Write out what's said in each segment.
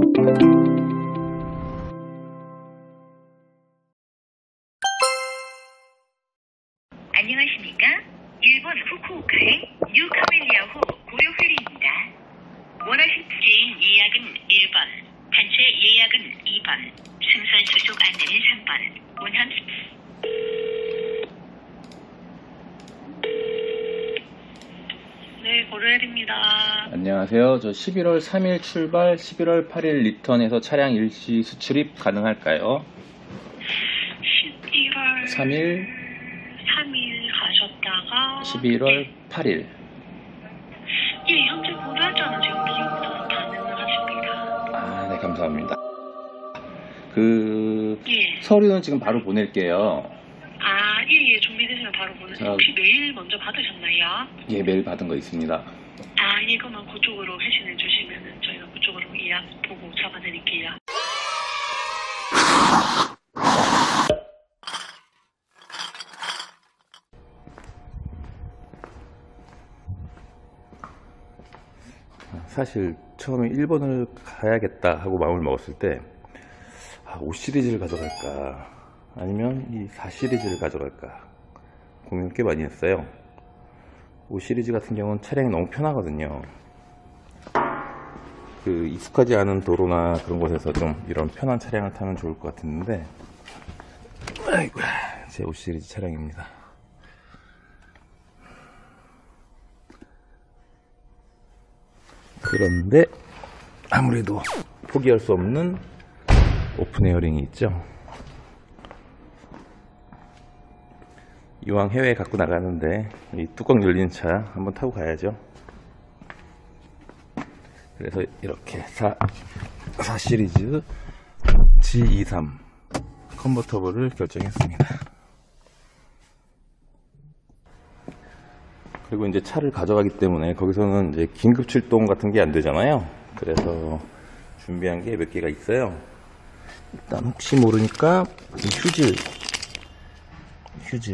안녕하십니까? 일본 후쿠오카의 뉴카멜리아호 고려 페리입니다. 원하신 개인 예약은 1번, 단체 예약은 2번, 승선 수속 안내는 3번, 운항 네, 고려헬입니다. 안녕하세요. 저 11월 3일 출발, 11월 8일 리턴해서 차량 일시 수출입 가능할까요? 11월 3일 가셨다가 11월 8일. 예, 현재 고려하자는 지금 비행기도 가능하십니다. 아, 네, 감사합니다. 예. 서류는 지금 바로 보낼게요. 아, 예, 준비되시면 바로 보내세요. 혹시 메일 먼저 받으셨나요? 예, 메일 받은 거 있습니다. 아, 예, 그러면 그쪽으로 회신해 주시면은 저희가 그쪽으로 예약 보고 잡아드릴게요. 사실 처음에 일본을 가야겠다 하고 마음을 먹었을 때 5 시리즈를 가져갈까 아니면 이 4 시리즈를 가져갈까 고민을 꽤 많이 했어요. 5 시리즈 같은 경우는 차량이 너무 편하거든요. 익숙하지 않은 도로나 그런 곳에서 좀 이런 편한 차량을 타면 좋을 것 같았는데, 아이고, 제 5 시리즈 차량입니다. 그런데 아무래도 포기할 수 없는 오픈 에어링이 있죠. 이왕 해외에 갖고 나가는데 이 뚜껑 열린 차 한번 타고 가야죠. 그래서 이렇게 4 시리즈 G23 컨버터블을 결정했습니다. 그리고 이제 차를 가져가기 때문에 거기서는 이제 긴급 출동 같은 게 안 되잖아요. 그래서 준비한 게 몇 개가 있어요. 일단 혹시 모르니까 이 휴즈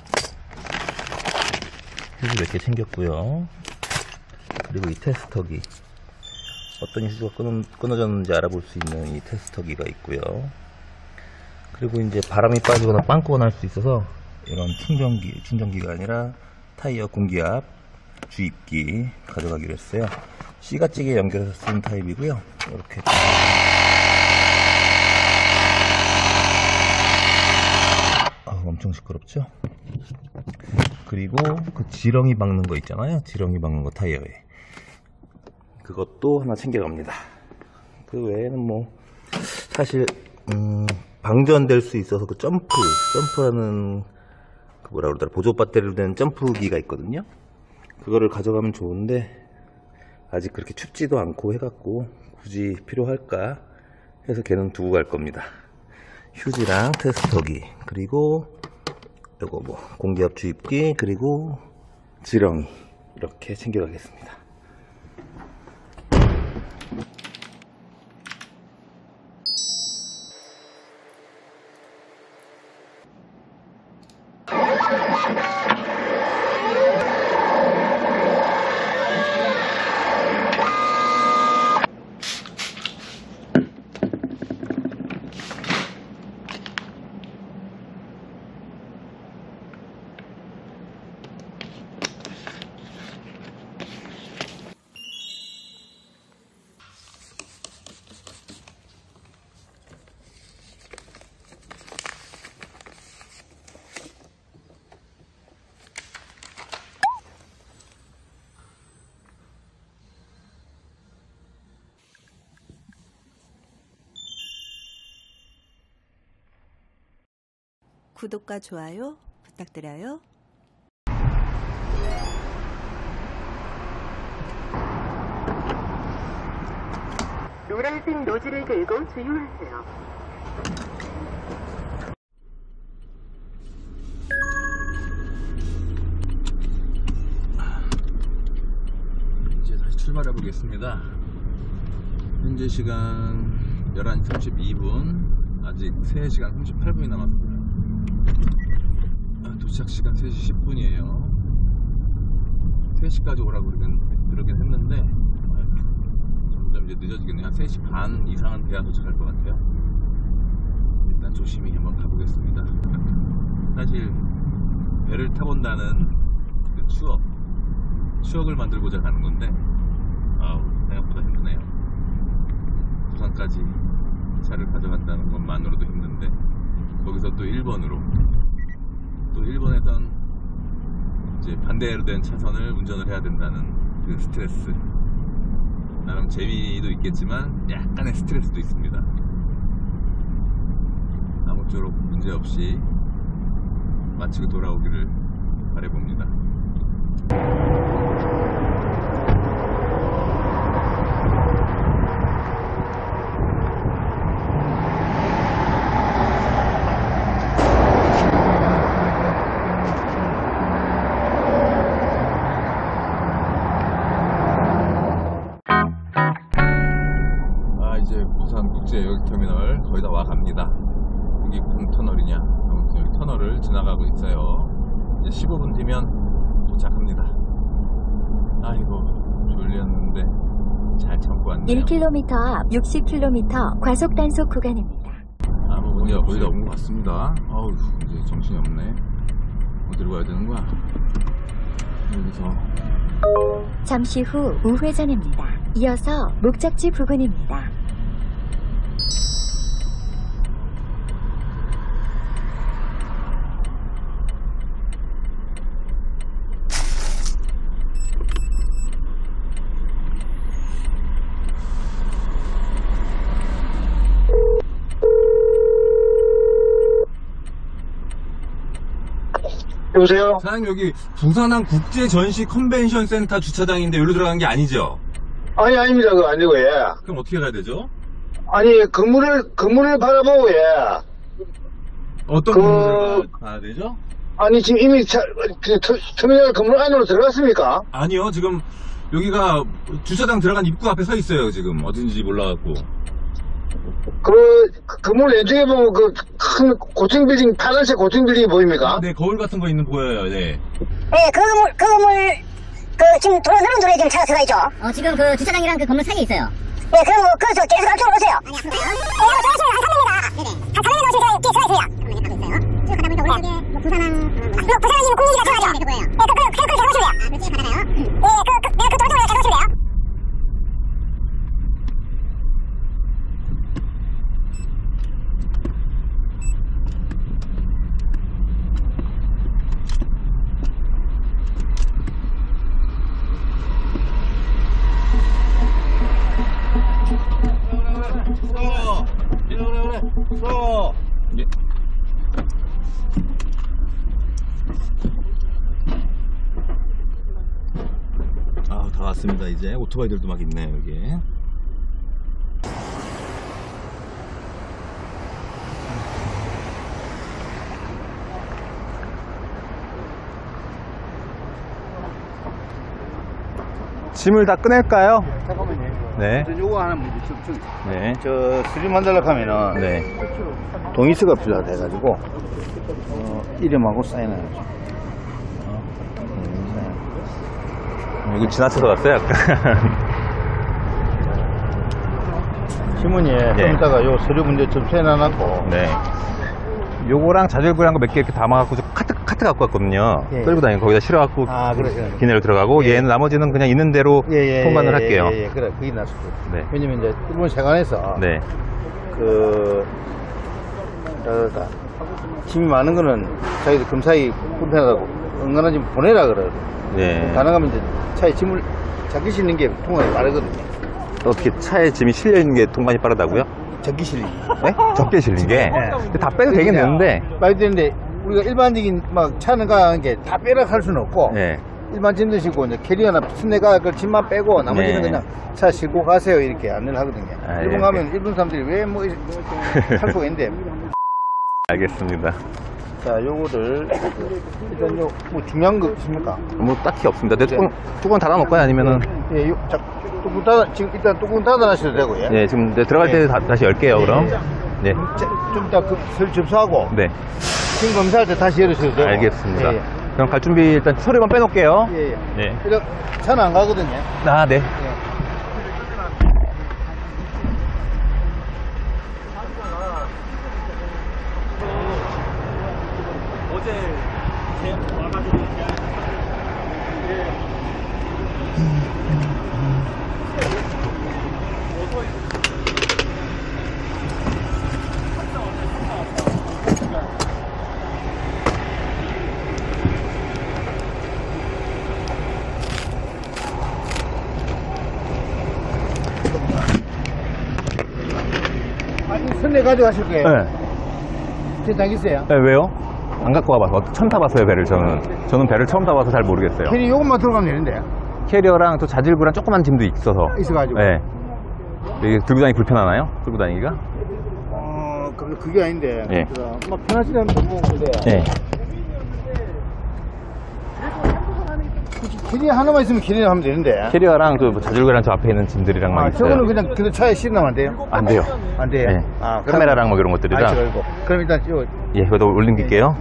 몇 개 챙겼고요. 그리고 이 테스터기, 어떤 휴즈가 끊어졌는지 알아볼 수 있는 이 테스터기가 있고요. 그리고 이제 바람이 빠지거나 빵꾸가 날 수 있어서 이런 충전기가 아니라 타이어 공기압 주입기 가져가기로 했어요. C가찌개 연결해서 쓰는 타입이고요. 이렇게 엄청 시끄럽죠? 그리고 그 지렁이 박는 거 있잖아요. 지렁이 박는 거 타이어에, 그것도 하나 챙겨갑니다. 그 외에는 뭐 사실 방전될 수 있어서 그 점프하는 그 뭐라 그러더라, 보조 배터리로 된 점프기가 있거든요. 그거를 가져가면 좋은데 아직 그렇게 춥지도 않고 해갖고 굳이 필요할까 해서 걔는 두고 갈 겁니다. 휴지랑 테스터기, 그리고 요거 뭐 공기압 주입기, 그리고 지렁이, 이렇게 챙겨가겠습니다. 구독과 좋아요 부탁드려요. 노란색 노즐을 들고 주유하세요. 이제 다시 출발해 보겠습니다. 현재 시간 11시 32분, 아직 3시간 38분이 남았습니다. 도착 시간 3시 10분이에요. 3시까지 오라고 그러긴 했는데 점점 이제 늦어지겠네요. 한 3시 반 이상은 돼야 도착할 것 같아요. 일단 조심히 한번 가보겠습니다. 사실 배를 타본다는 그 추억을 만들고자 가는 건데 생각보다 힘드네요. 부산까지 차를 가져간다는 것만으로도 힘든데 거기서 또 일본에선 이제 반대로 된 차선을 운전을 해야 된다는 그 스트레스, 나름 재미도 있겠지만 약간의 스트레스도 있습니다. 아무쪼록 문제없이 마치고 돌아오기를 바라봅니다. 이제 부산국제여객터미널 거의 다 와갑니다. 여기 무슨 터널이냐? 아무튼 여기 터널을 지나가고 있어요. 이제 15분 뒤면 도착합니다. 아이고 졸렸는데 잘 참고 왔네요. 1km 앞 60km 과속 단속 구간입니다. 아무 문제가 거의 다 온 것 같습니다. 아우 이제 정신이 없네. 어디로 가야 되는 거야? 여기서 잠시 후 우회전입니다. 이어서 목적지 부근입니다. 여보세요? 사장님 여기 부산항 국제전시 컨벤션 센터 주차장인데 여기로 들어간 게 아니죠? 아니, 아닙니다. 그거 아니고, 예. 그럼 어떻게 가야 되죠? 아니, 건물을 바라보고, 예. 어떤 건물을 가야 되죠? 아니, 지금 이미 터미널 건물 안으로 들어갔습니까? 아니요, 지금 여기가 주차장 들어간 입구 앞에 서 있어요. 지금 어딘지 몰라갖고. 건물 왼쪽에 보면 큰 고층 빌딩, 파란색 고층 빌딩이 보입니까? 네, 거울 같은 거 있는 보여요. 네. 네, 그 건물, 지금 노란 도로에 지금 차가 들어가 있죠? 지금 그 주차장이랑 그 건물 사이에 있어요. 네, 그럼 그래서 계속 앞쪽으로 오세요. 아니, 아픈가요? 네, 한 300m. 네네. 한 300m 지금 뒤에 들어가 있어요. 쭉 가다 보니까 오른쪽에 뭐 부산항, 부산항이 지금 공기가 들어가죠? 네, 그거예요. 네, 그 들어가시면 돼요. 그렇지, 받아가요? 네, 내가 그 도로에 들어가시면 돼요. 예. 다 왔습니다. 이제 오토바이들도 막 있네요. 여기. 짐을 다 꺼낼까요? 잠깐만요. 네. 요거 하나 문제 네. 수리 만들려고 하면은, 네. 동의서가 필요하돼가지고, 이름하고 사인해야죠. 이거 지나쳐서 갔어요, 약간. 신문에 네. 좀 이따가 요 서류 문제 좀 써놔놨고, 네. 요거랑 자질구레한 거 몇 개 이렇게 담아갖고 카트 갖고 왔거든요. 예. 끌고 다니고 거기다 실어갖고 그래. 기내로 들어가고 예. 얘는 나머지는 그냥 있는 대로 통관을 할게요. 그래, 그게 낫을 거예요. 네. 왜냐면 이제 일본 세관에서 네. 짐이 많은 거는 자기들 검사이 불편하다고 응가나 좀 보내라 그래요. 네. 가능하면 이제 차에 짐을 잡기 실는 게 통관이 빠르거든요. 어떻게 차에 짐이 실려 있는 게 통관이 빠르다고요? 적기 실리기. 네? 적게 실린 게? 근데 다 빼도 되긴 되는데. 빨리 되는데 우리가 일반적인 막 차는 가는 게 다 빼라 할 수는 없고. 네. 일반 짐 드시고 이제 캐리어나 스네가 그 짐만 빼고 나머지는 네. 그냥 차 싣고 가세요 이렇게 안내를 하거든요. 일본 예. 가면 일본 사람들이 왜 뭐 할 수가 있는데. 알겠습니다. 자, 요거를 일단 뭐 중요한 거 있습니까? 뭐 딱히 없습니다. 내 뚜껑 닫아놓을까요? 아니면은? 예, 자, 뚜껑 닫아 지금 일단 뚜껑 닫아놔셔도 되고요. 네, 지금 이제 들어갈 때 다시 열게요. 그럼. 네. 좀 이따 접수하고 네. 짐 검사할 때 다시 열으셔도 되고. 알겠습니다. 예, 예. 그럼 갈 준비 일단 서류만 빼놓을게요. 예, 예. 네. 일단 차는 안 가거든요. 아, 네. 선내 가져가실 거예요? 네. 대장 있어요? 네, 왜요? 안 갖고 와봐서 처음 타봤어요, 배를. 저는 배를 처음 타봐서 잘 모르겠어요. 괜히 요것만 들어가면 되는데. 캐리어랑 또 자질구랑 조그만 짐도 있어서. 있어가지고. 네. 이게 들고 다니기 불편하나요? 들고 다니기가? 그게 아닌데. 예. 막 편하시다면 또 먹는데. 네. 캐리 하나만 있으면 캐리 하면 되는데. 캐리어랑 그 자질구랑 저 앞에 있는 짐들이랑만 있어요. 저거는 그냥 그 차에 실으면 안 돼요? 안 돼요. 안 돼요? 네. 카메라랑 뭐 이런 것들이랑. 그럼 일단 요 예, 여기다 올림길게요.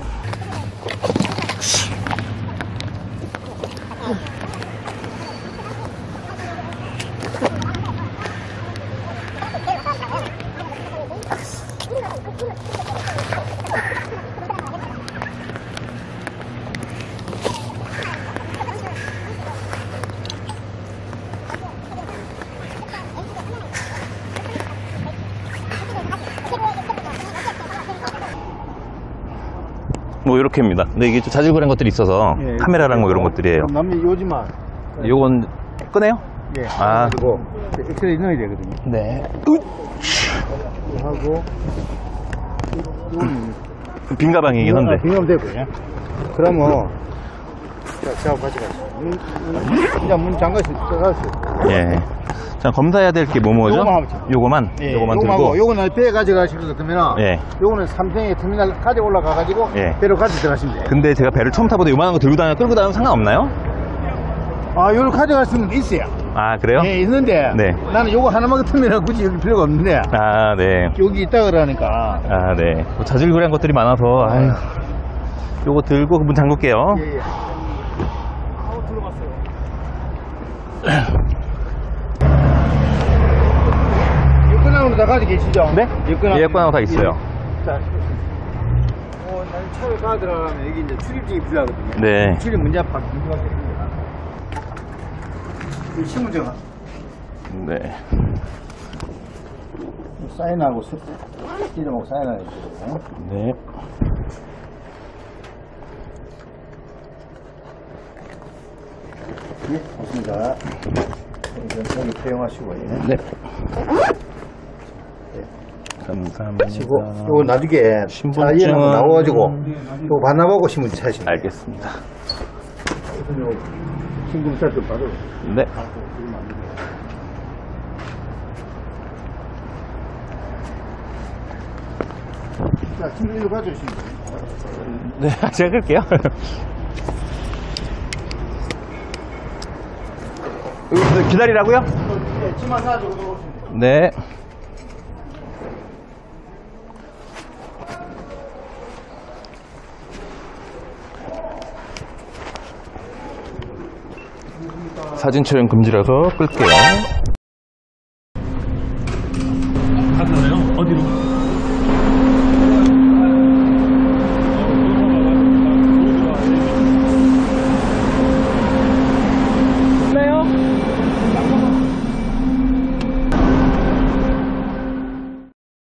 뭐 이렇게입니다. 근데 이게 좀 자질구레한 것들이 있어서 예, 카메라랑 뭐 이런 것들이에요. 남이 요지만. 요건 꺼내요? 예. 아. 그리고 엑스레이 넣어야 되거든요. 네. 하고. 빈 가방이긴 한데. 빈가면 되고요. 그러면 저하고 같이 가시죠. 그냥 문 잠가시죠. 예. 자, 검사해야 될 게 뭐죠? 요거만 하면 돼요. 요거만? 예, 요거만 요거하고 들고. 요거는 배 가져가시거든요. 그러면 예. 요거는 삼성의 터미널 가져 올라가가지고 예. 배로 같이 들어가시면 돼요. 근데 제가 배를 처음 타보다 요만한 거 들고 다니면 끌고 다니면 상관없나요? 요걸 가져갈 수는 있어요. 아, 그래요? 예, 있는데 네. 나는 요거 하나만 같으면 굳이 여기 필요가 없는데 아, 네. 여기 있다 그러니까. 아, 네. 뭐 자질구레한 것들이 많아서, 아유. 요거 들고 문 잠글게요. 예, 예. 여권하고는 다 가지고 계시죠? 네? 예권하고 다 있어요. 자, 난 차를 가 들어가면 여기 이제 출입증이 필요하거든요. 네. 출입 문제 문제가 됩니다. 이 신분증 네. 사인하고 이름하고 사인하고 있거든요. 네. 예, 좋습니다. 여기 사용하시고요. 네. 감사합니다. 그리고 요거 나중에 신분증은- 차에 나와가지고 요거 반납하고 신분증 찾으시면 돼요. 알겠습니다. 신분증 좀 받아요. 네. 자, 신분증 가져오시면 돼요. 네, 제가 끌게요. 기다리라고요? 네, 치마 사가지고 오시면 돼요. 네. 사진 촬영 금지라서 끌게요.